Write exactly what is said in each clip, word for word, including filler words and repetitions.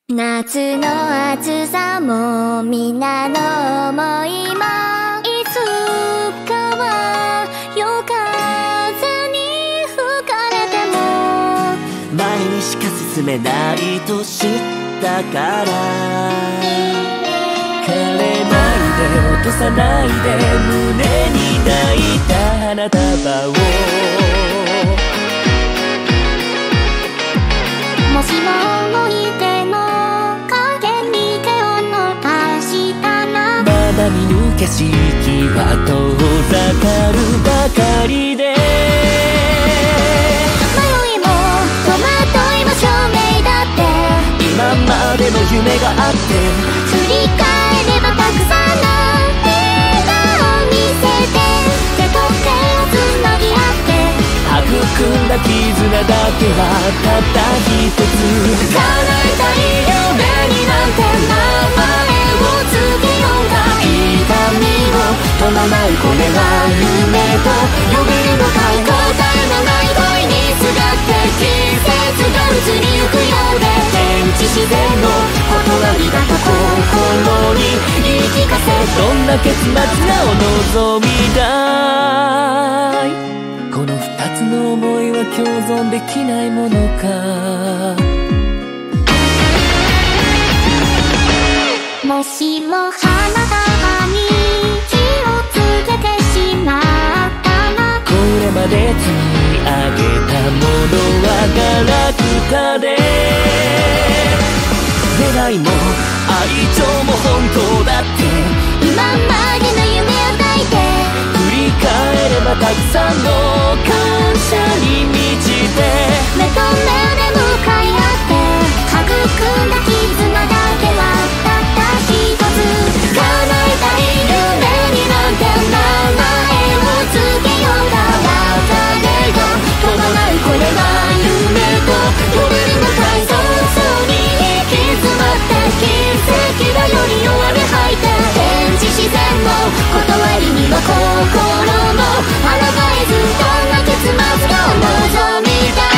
夏の暑さも皆の思いもいつかは夜風に吹かれても前にしか進めないと知ったから枯れないで落とさないで胸に抱いた花束をもしも置いても影に手を伸ばしたらまだ見ぬ景色は遠ざかるばかりで迷いも戸惑いも証明だって今までの夢があって振り返ればたくさんの笑顔を見せて手と手をつなぎ合って育んだ絆だけはたった一つ叶えたい夢になんて名前をつけようか痛みを伴うこれは夢と呼べるのか答えのない恋にすがって季節が移りゆくようで天地自然の断りだと心に言い聞かせどんな結末がお望みだいこの二つの想いは共存できないものかもしも花束に火をつけてしまったらこれまで積み上げたものはガラクタで願いも愛情も本当だって今までの夢を抱いて振り返ればたくさんの感謝に満ちて目と目で向かい合って育んだ絆だけはたった一つ叶えたい夢になんて名前をつけようか別れが伴うこれは夢と呼べるのかい早々に行き詰まって奇跡がより弱音吐いて天地自然の断りには心も抗えずどんな結末がお望みだ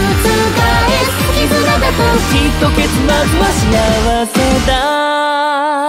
きっと結末は幸せだ